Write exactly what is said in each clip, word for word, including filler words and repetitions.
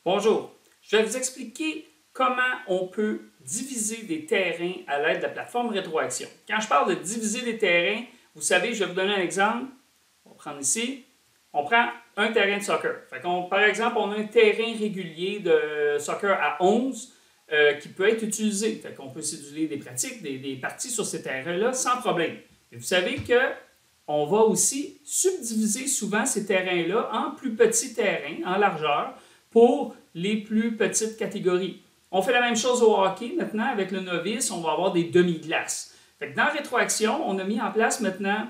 Bonjour, je vais vous expliquer comment on peut diviser des terrains à l'aide de la plateforme Rétroaction. Quand je parle de diviser des terrains, vous savez, je vais vous donner un exemple. On va prendre ici. On prend un terrain de soccer. Fait qu'on, par exemple, on a un terrain régulier de soccer à onze euh, qui peut être utilisé. Fait qu'on peut céduler des pratiques, des, des parties sur ces terrains-là sans problème. Et vous savez que on va aussi subdiviser souvent ces terrains-là en plus petits terrains, en largeur, pour les plus petites catégories. On fait la même chose au hockey maintenant avec le novice, on va avoir des demi-glaces. Dans Rétroaction, on a mis en place maintenant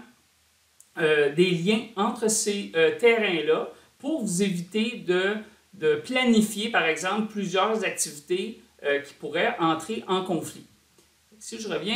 euh, des liens entre ces euh, terrains-là pour vous éviter de, de planifier, par exemple, plusieurs activités euh, qui pourraient entrer en conflit. Si je reviens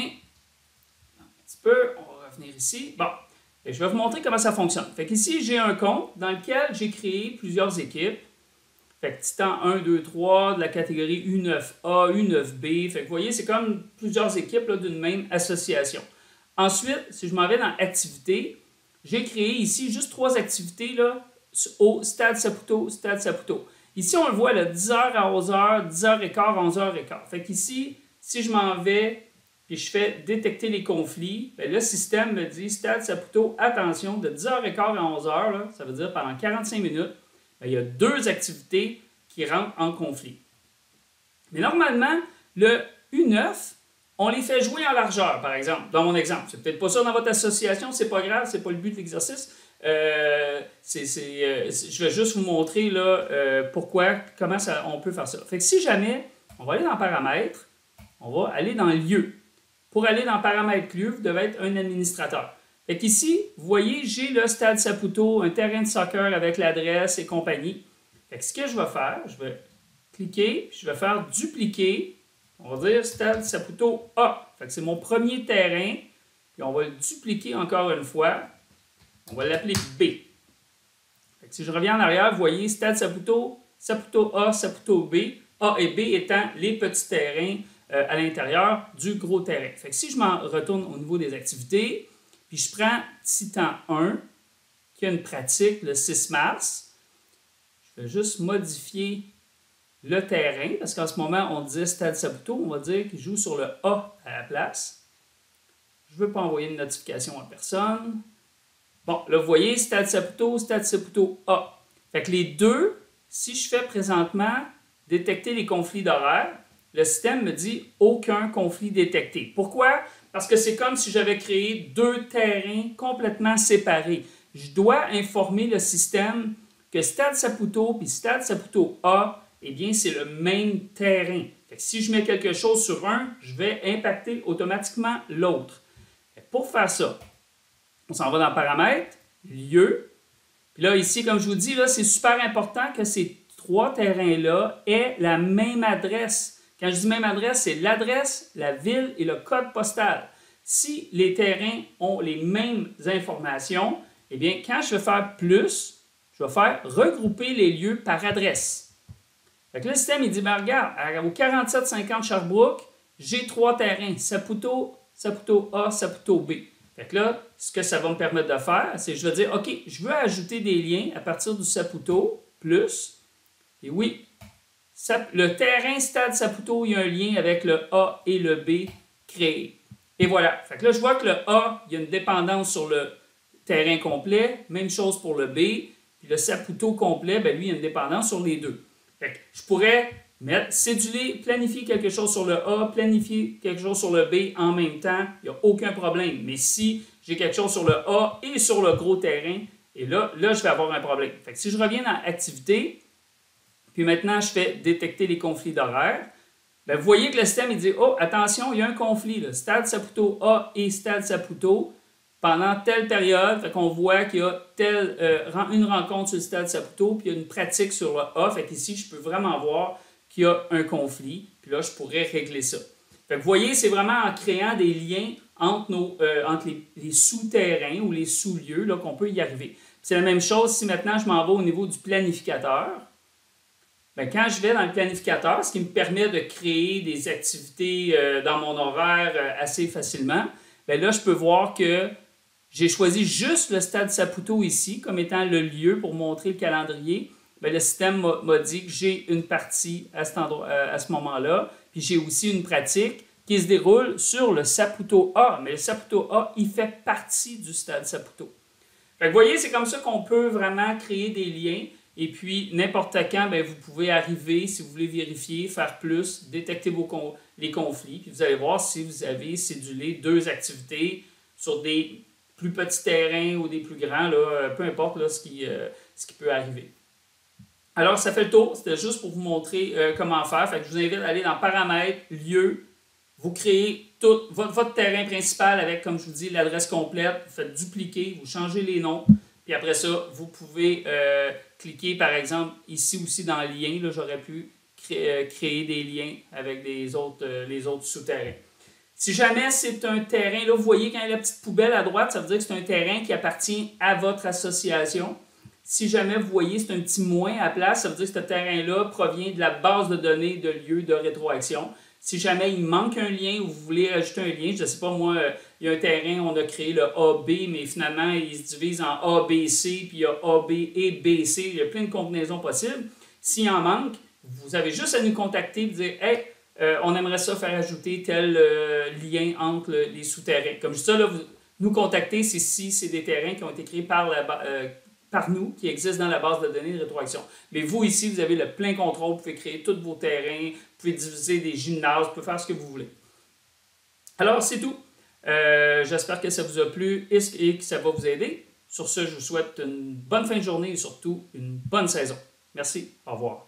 un petit peu, on va revenir ici. Bon, et je vais vous montrer comment ça fonctionne. Fait qu'ici, j'ai un compte dans lequel j'ai créé plusieurs équipes. Fait que Titan un, deux, trois de la catégorie U neuf A, U neuf B. Fait que vous voyez, c'est comme plusieurs équipes d'une même association. Ensuite, si je m'en vais dans Activités, j'ai créé ici juste trois activités là, au Stade Saputo, Stade Saputo. Ici, on le voit, là, dix heures à onze heures, dix heures quinze, onze heures quinze. Fait qu'ici, si je m'en vais et je fais détecter les conflits, bien, le système me dit Stade Saputo, attention, de dix heures quinze à onze heures, là, ça veut dire pendant quarante-cinq minutes, il y a deux activités qui rentrent en conflit. Mais normalement, le U neuf, on les fait jouer en largeur, par exemple, dans mon exemple. C'est peut-être pas ça dans votre association, c'est pas grave, c'est pas le but de l'exercice. Euh, c'est, c'est, euh, je vais juste vous montrer là, euh, pourquoi, comment ça, on peut faire ça. Fait que si jamais, on va aller dans Paramètres, on va aller dans Lieu. Pour aller dans Paramètres Lieu, vous devez être un administrateur. Fait qu'ici, vous voyez, j'ai le Stade Saputo, un terrain de soccer avec l'adresse et compagnie. Fait que ce que je vais faire, je vais cliquer, puis je vais faire dupliquer. On va dire Stade Saputo A. Fait que c'est mon premier terrain, puis on va le dupliquer encore une fois. On va l'appeler B. Fait que si je reviens en arrière, vous voyez Stade Saputo, Saputo A, Saputo B. A et B étant les petits terrains euh, à l'intérieur du gros terrain. Fait que si je m'en retourne au niveau des activités, puis je prends Titan un, qui a une pratique le six mars. Je vais juste modifier le terrain, parce qu'en ce moment, on disait Stade Saputo, on va dire qu'il joue sur le A à la place. Je ne veux pas envoyer une notification à personne. Bon, là, vous voyez, Stade Saputo, Stade Saputo A. Fait que les deux, si je fais présentement détecter les conflits d'horaire, le système me dit aucun conflit détecté. Pourquoi? Parce que c'est comme si j'avais créé deux terrains complètement séparés. Je dois informer le système que Stade Saputo et Stade Saputo A, eh bien, c'est le même terrain. Fait que si je mets quelque chose sur un, je vais impacter automatiquement l'autre. Pour faire ça, on s'en va dans Paramètres, Lieu. Puis là, ici, comme je vous dis, là, c'est super important que ces trois terrains-là aient la même adresse. Quand je dis même adresse, c'est l'adresse, la ville et le code postal. Si les terrains ont les mêmes informations, eh bien, quand je vais faire plus, je vais faire regrouper les lieux par adresse. Fait que le système, il dit, ben, regarde, au quarante-sept cinquante Sherbrooke, j'ai trois terrains, Saputo, Saputo A, Saputo B. Fait que là, ce que ça va me permettre de faire, c'est que je vais dire, OK, je veux ajouter des liens à partir du Saputo, plus, et oui, le terrain Stade Saputo, il y a un lien avec le A et le B créé. Et voilà. Fait que là, je vois que le A, il y a une dépendance sur le terrain complet. Même chose pour le B. Puis le Saputo complet, ben lui, il y a une dépendance sur les deux. Fait que je pourrais mettre, céduler, planifier quelque chose sur le A, planifier quelque chose sur le B en même temps. Il n'y a aucun problème. Mais si j'ai quelque chose sur le A et sur le gros terrain, et là, là, je vais avoir un problème. Fait que si je reviens dans Activité, puis maintenant, je fais détecter les conflits d'horaire. Bien, vous voyez que le système il dit « Oh, attention, il y a un conflit. Là. Stade Saputo A et Stade Saputo pendant telle période. » Fait qu'on voit qu'il y a telle, euh, une rencontre sur le Stade Saputo, puis il y a une pratique sur le A. Fait qu'ici, je peux vraiment voir qu'il y a un conflit. Puis là, je pourrais régler ça. Fait que vous voyez, c'est vraiment en créant des liens entre, nos, euh, entre les, les souterrains ou les sous-lieux là, qu'on peut y arriver. C'est la même chose si maintenant je m'en vais au niveau du planificateur. Bien, quand je vais dans le planificateur, ce qui me permet de créer des activités euh, dans mon horaire euh, assez facilement, bien là, je peux voir que j'ai choisi juste le Stade Saputo ici comme étant le lieu pour montrer le calendrier. bien, le système m'a dit que j'ai une partie à, cet endroit, à ce moment-là, puis j'ai aussi une pratique qui se déroule sur le Saputo A. Mais le Saputo A, il fait partie du stade Saputo. Fait que vous voyez, c'est comme ça qu'on peut vraiment créer des liens. Et puis, n'importe quand, bien, vous pouvez arriver, si vous voulez vérifier, faire plus, détecter vos con les conflits. Puis vous allez voir si vous avez cédulé deux activités sur des plus petits terrains ou des plus grands, là, peu importe là, ce, qui, euh, ce qui peut arriver. Alors, ça fait le tour. C'était juste pour vous montrer euh, comment faire. Fait que je vous invite à aller dans Paramètres, Lieux. Vous créez tout, votre, votre terrain principal avec, comme je vous dis, l'adresse complète. Vous faites dupliquer, vous changez les noms. Puis après ça, vous pouvez euh, cliquer, par exemple, ici aussi dans Liens. J'aurais pu créer, euh, créer des liens avec les autres, euh, les autres souterrains. Si jamais c'est un terrain, là, vous voyez quand il y a la petite poubelle à droite, ça veut dire que c'est un terrain qui appartient à votre association. Si jamais vous voyez c'est un petit moins à la place, ça veut dire que ce terrain-là provient de la base de données de lieu de rétroaction. Si jamais il manque un lien ou vous voulez ajouter un lien, je ne sais pas, moi, il y a un terrain, on a créé le A B, mais finalement, il se divise en A B C, puis il y a A B et B C. Il y a plein de combinaisons possibles. S'il en manque, vous avez juste à nous contacter et dire « Hey, euh, on aimerait ça faire ajouter tel euh, lien entre le, les souterrains. » Comme ça, là, vous nous contactez, c'est si c'est des terrains qui ont été créés par la euh, par nous, qui existent dans la base de données de rétroaction. Mais vous, ici, vous avez le plein contrôle, vous pouvez créer tous vos terrains, vous pouvez diviser des gymnases, vous pouvez faire ce que vous voulez. Alors, c'est tout. Euh, J'espère que ça vous a plu et que ça va vous aider. Sur ce, je vous souhaite une bonne fin de journée et surtout une bonne saison. Merci, au revoir.